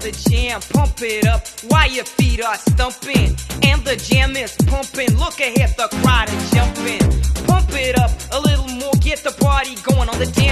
the jam, pump it up while your feet are stumping. And the jam is pumping, look ahead, the crowd is jumping. Pump it up a little more, get the party going on the dance